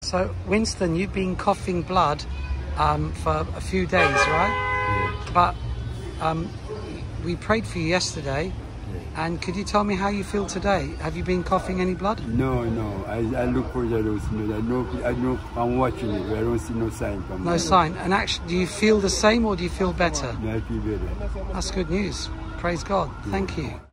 So, Winston, you've been coughing blood for a few days, right? Yeah. But we prayed for you yesterday. Yeah. And could you tell me how you feel today? Have you been coughing any blood? No. I look for the smell. I know. I'm watching it. But I don't see no sign from No it. sign. And actually, do you feel the same or do you feel better? I feel better. That's good news. Praise God. Thank you.